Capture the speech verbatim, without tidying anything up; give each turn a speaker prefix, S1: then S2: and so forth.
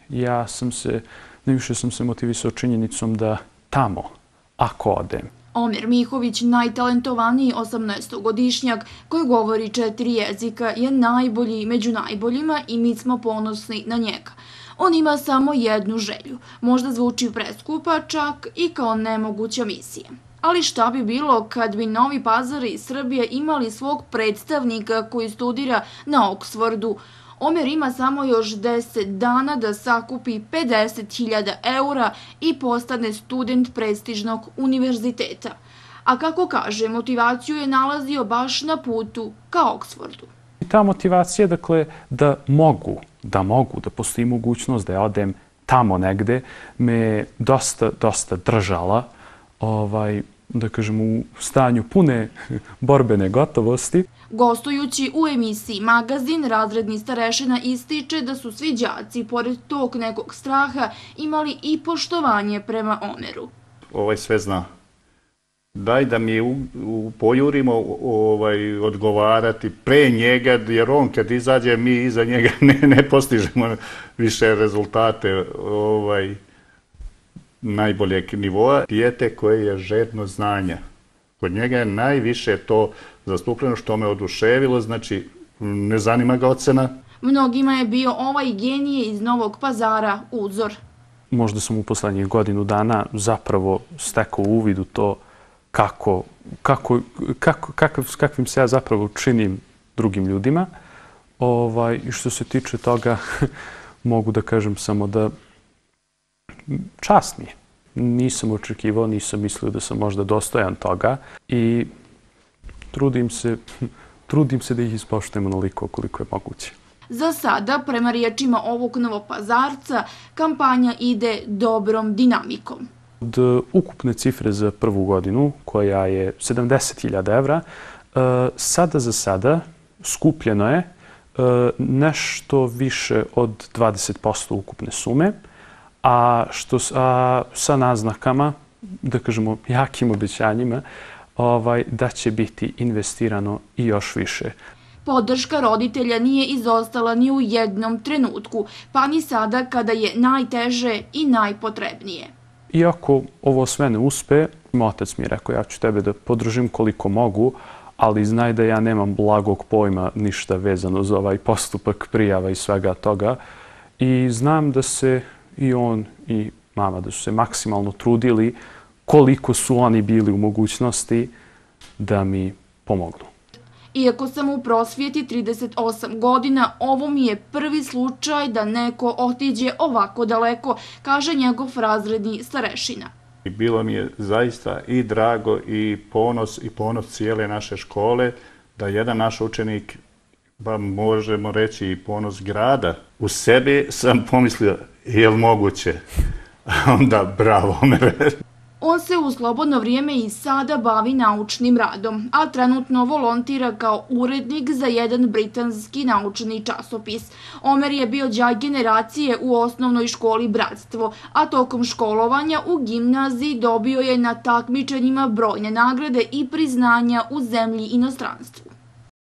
S1: Ja sam se, najviše sam se motivisao činjenicom da tamo, ako odem.
S2: Omer Mihović, najtalentovaniji osamnaestogodišnjak koji govori četiri jezika, je najbolji među najboljima i mi smo ponosni na njega. On ima samo jednu želju, možda zvuči preskupa, čak i kao nemoguća misija. Ali šta bi bilo kad bi Novi Pazar i Srbija imali svog predstavnika koji studira na Oksfordu? Omer ima samo još deset dana da sakupi pedeset hiljada eura i postane student prestižnog univerziteta. A kako kaže, motivaciju je nalazio baš na putu ka Oksfordu.
S1: I ta motivacija, dakle, da mogu, da mogu, da postoji mogućnost da ja odem tamo negde, me dosta, dosta držala, ovaj, da kažem, u stanju pune borbene gotovosti.
S2: Gostujući u emisiji Magazin, razredni starešina ističe da su svi đaci, pored tog nekog straha, imali i poštovanje prema Omeru.
S3: Ovaj sve zna. Daj da mi u, u, pojurimo ovaj, odgovarati pre njega, jer on kad izađe, mi iza njega ne, ne postižemo više rezultate ovaj, najboljeg nivoa. Dijete koje je žedno znanja. Kod njega je najviše to zastupljeno što me oduševilo, znači ne zanima ga ocena.
S2: Mnogima je bio ovaj genije iz Novog Pazara uzor.
S1: Možda sam u poslednjih godinu dana zapravo stekao uvid u to kako, kako, kako, kakav, kakvim se ja zapravo činim drugim ljudima. Ovaj, I što se tiče toga, mogu da kažem samo da čast mi je. Nisam očekivao, nisam mislio da sam možda dostojan toga i trudim se, trudim se da ih ispoštujem onoliko koliko je moguće.
S2: Za sada, prema riječima ovog Novopazarca, kampanja ide dobrom dinamikom.
S1: Od ukupne cifre za prvu godinu, koja je sedamdeset hiljada evra, sada za sada skupljeno je nešto više od dvadeset posto ukupne sume, a, što, a sa naznakama, da kažemo jakim obećanjima, ovaj, da će biti investirano i još više.
S2: Podrška roditelja nije izostala ni u jednom trenutku, pa ni sada kada je najteže i najpotrebnije.
S1: Iako ovo sve ne uspe, otac mi je rekao, ja ću tebe da podržim koliko mogu, ali znaj da ja nemam blagog pojma ništa vezano za ovaj postupak prijava i svega toga. I znam da se i on i mama da su se maksimalno trudili koliko su oni bili u mogućnosti da mi pomognu.
S2: Iako sam u prosvjeti trideset osam godina, ovo mi je prvi slučaj da neko otiđe ovako daleko, kaže njegov razredni starešina.
S3: Bilo mi je zaista i drago i ponos i ponos cijele naše škole da jedan naš učenik, ba možemo reći i ponos grada, u sebi sam pomislio, je li moguće? Onda bravo me.
S2: On se u slobodno vrijeme i sada bavi naučnim radom, a trenutno volontira kao urednik za jedan britanski naučni časopis. Omer je bio đak generacije u osnovnoj školi Bratstvo, a tokom školovanja u gimnaziji dobio je na takmičenjima brojne nagrade i priznanja u zemlji i inostranstvu.